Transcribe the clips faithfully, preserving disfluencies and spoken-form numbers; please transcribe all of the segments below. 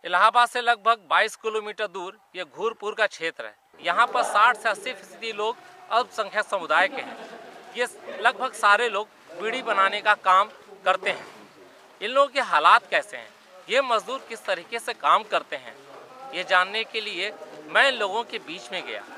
इलाहाबाद से लगभग बाईस किलोमीटर दूर ये घूरपुर का क्षेत्र है। यहाँ पर साठ से अस्सी फीसदी लोग अल्पसंख्यक समुदाय के हैं। ये लगभग सारे लोग बीड़ी बनाने का काम करते हैं। इन लोगों के हालात कैसे हैं, ये मजदूर किस तरीके से काम करते हैं, ये जानने के लिए मैं इन लोगों के बीच में गया।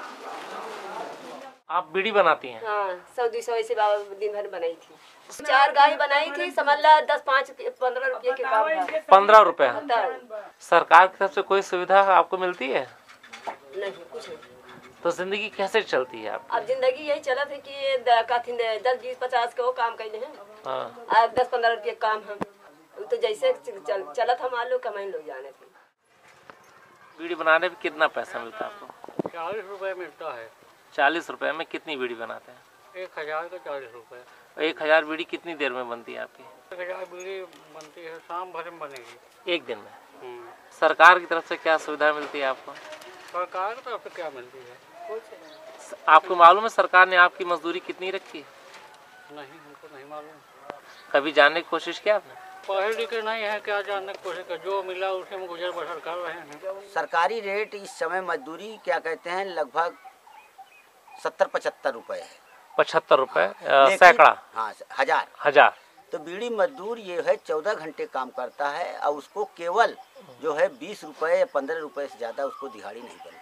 आप बीड़ी बनाती हैं? हाँ, सौ दो सौ ऐसे दिन भर बनाई थी। चार गाय बनाई थी, समझ ला दस पाँच पंद्रह रुपये के काम था। पंद्रह रुपए? सरकार की तरफ से कोई सुविधा आपको मिलती है? नहीं, कुछ नहीं। तो जिंदगी कैसे चलती है आप? अब जिंदगी यही चलत है कि दस बीस पचास के वो काम कैले हैं। हाँ। आज दस पंद्रह रुपये काम हम तो जैसे चल, चलत हम आलू कमाई लोग जाने थे। बीड़ी बनाने में कितना पैसा मिलता है आपको? चालीस रुपए मिलता है। चालीस रुपए में कितनी बीड़ी बनाते हैं? एक हजार का चालीस रुपए। एक हजार बीड़ी कितनी देर में बनती है आपकी? एक हजार बीड़ी बनती है, शाम भर में बनेगी। एक दिन में? सरकार की तरफ से क्या सुविधा मिलती है आपको? सरकार की तरफ से क्या मिलती है? आपको मालूम है सरकार ने आपकी मजदूरी कितनी रखी है? नहीं, हमको नहीं मालूम। कभी जानने की कोशिश किया आपने? पढ़े लिखे नहीं है, क्या जानने की कोशिश कर, जो मिला उसे में गुजर बसर कर रहे हैं। सरकारी रेट इस समय मजदूरी क्या कहते हैं लगभग सत्तर पचहत्तर रुपए है। पचहत्तर रुपए सैकड़ा? हाँ, हजार हजार। तो बीड़ी मजदूर ये है चौदह घंटे काम करता है और उसको केवल जो है बीस रुपए या पंद्रह रुपए से ज्यादा उसको दिहाड़ी नहीं बन रही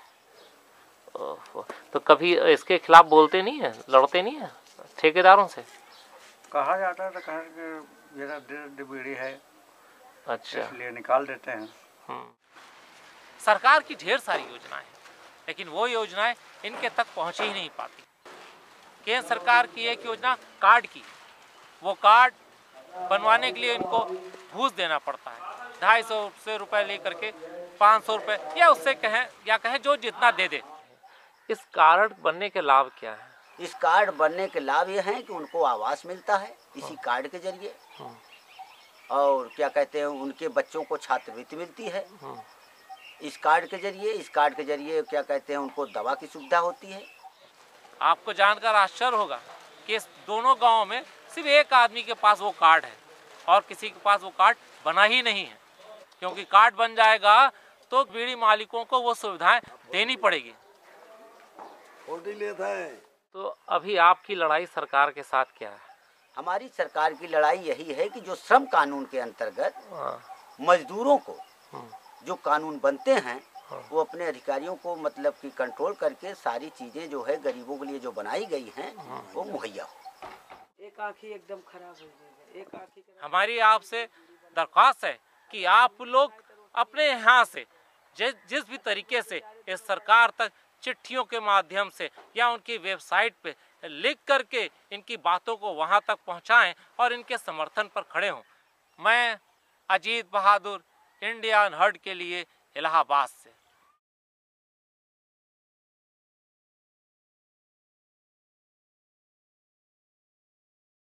है। ओहो, तो कभी इसके खिलाफ बोलते नहीं है, लड़ते नहीं है ठेकेदारों से? कहा जाता है तो कहा बीड़ी है, अच्छा, इसलिए निकाल देते हैं। सरकार की ढेर सारी योजनाएं हैं, लेकिन वो योजनाएं इनके तक पहुंच ही नहीं पाती। केंद्र सरकार की एक योजना कार्ड की, वो कार्ड बनवाने के लिए इनको घूस देना पड़ता है, ढाई सौ से रुपए लेकर के पाँच सौ रुपए या उससे कहें या कहें जो जितना दे दे। इस कार्ड बनने के लाभ क्या है? इस कार्ड बनने के लाभ ये हैं कि उनको आवास मिलता है इसी कार्ड के जरिए, और क्या कहते हैं उनके बच्चों को छात्रवृत्ति मिलती है इस कार्ड के जरिए। इस कार्ड के जरिए क्या कहते हैं उनको दवा की सुविधा होती है। आपको जानकर आश्चर्य होगा कि इस दोनों गांवों में सिर्फ एक आदमी के पास वो कार्ड है और किसी के पास वो कार्ड बना ही नहीं है, क्योंकि कार्ड बन जाएगा तो बीड़ी मालिकों को वो सुविधाएं देनी पड़ेगी। तो अभी आपकी लड़ाई सरकार के साथ क्या है? हमारी सरकार की लड़ाई यही है कि जो श्रम कानून के अंतर्गत मजदूरों को जो कानून बनते हैं वो अपने अधिकारियों को मतलब कि कंट्रोल करके सारी चीजें जो है गरीबों के लिए जो बनाई गई हैं वो मुहैया हो। एक आँखी एकदम खराब हो गई, एक आँखी। हमारी आपसे दरख्वास्त है कि आप लोग अपने यहाँ से जिस जिस भी तरीके से इस सरकार तक चिट्ठियों के माध्यम से या उनकी वेबसाइट पे लिख करके इनकी बातों को वहाँ तक पहुँचाएं और इनके समर्थन पर खड़े हों। मैं अजीत बहादुर, इंडिया अनहर्ड के लिए इलाहाबाद से।